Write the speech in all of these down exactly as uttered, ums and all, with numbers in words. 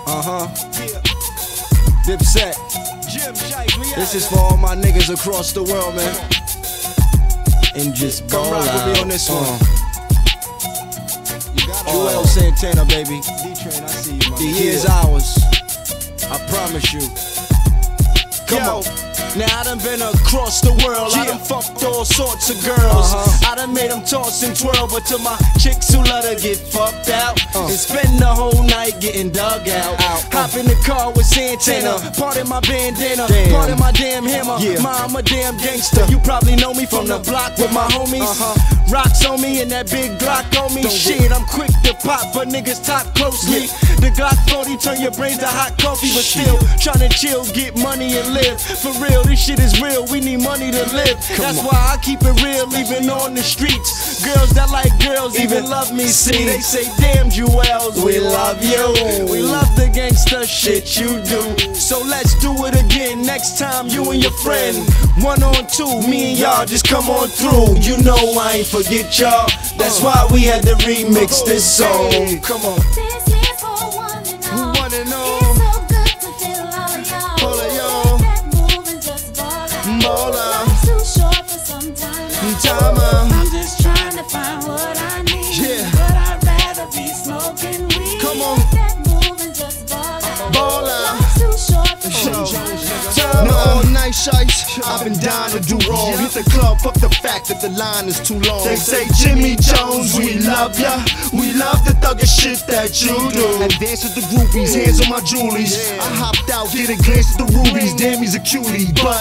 Uh-huh. Dipset. This is for all my niggas across the world, man. And just ball out. Come rock with me on this one. Joel Santana, baby. The year's ours. I promise you. Come Yo. on. Now I done been across the world, I done fucked all sorts of girls. uh-huh. I done made them toss and twirl, but to my chicks who let her get fucked out uh. and spend the whole night getting dug out. out. Hop in the car with Santana, part of my bandana, damn. part of my damn hammer. Yeah. Ma, I'm a damn gangster. You probably know me from the block with my homies. Uh-huh. Rocks on me and that big Glock on me. Don't Shit, get... I'm quick to pop, but niggas talk closely. Yeah. The Glock forty turn your brains to hot coffee, but Shit. still tryna chill, get money and live. For real, this shit is real, we need money to live. Come That's on. why I keep it real, even on the streets. Girls that like girls even, even love me, see. They say, damn Jewels, we love you. We love the gangsta shit you do. So let's do it again, next time you and your friend. One on two, me and y'all just come on through. You know I ain't forget y'all, that's why we had to remix this song. Come on. This is for one and all. One and all. It's so good to feel all of y'all. All of y'all. That move and just ball out. Ball out. Life's too short for some time. Time out. I'm just trying to find what I need. Yeah. But I'd rather be smoking weed. Come on. That move and just ball out. Ball out. Life's too short for Show. some time. No all night shites, I've been dying to do wrong. Hit the club, fuck the fact that the line is too long. They say Jimmy Jones, we love ya. We love the thuggish shit that you do. And dance with the groupies, hands on my jewelies. I hopped out, get a glance at the rubies. Damn, he's a cutie, but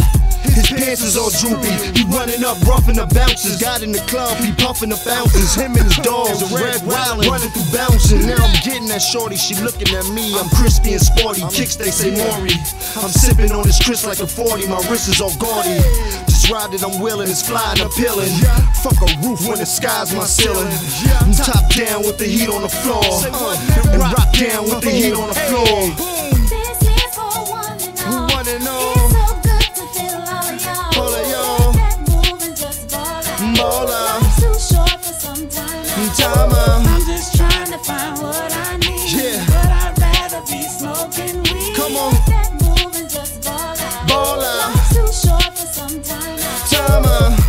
his pants is all droopy. He running up, roughing the bouncers. Got in the club, he puffing the bouncers. Him and his dogs, red wildin', running through bouncing. Now I'm getting that shorty, she looking at me. I'm crispy and sporty, kicks they say Maury. I'm sipping on this Chris like a forty, my wrist is all gaudy. Just ride it, I'm willing, it's flying, appealing. Fuck a roof when the sky's my ceiling. I'm top down with the heat on the floor, and rock down with the heat on the floor. This is for one and all. One and all. It's so good to feel all of y'all. All of y'all. That move and just ball out. Ball out. Life's too short for some time. Time out. I'm just trying to find what I need. Yeah. But I'd rather be smoking weed. Come on. That move and just ball out. Ball out. Life's too short for some time. Time out.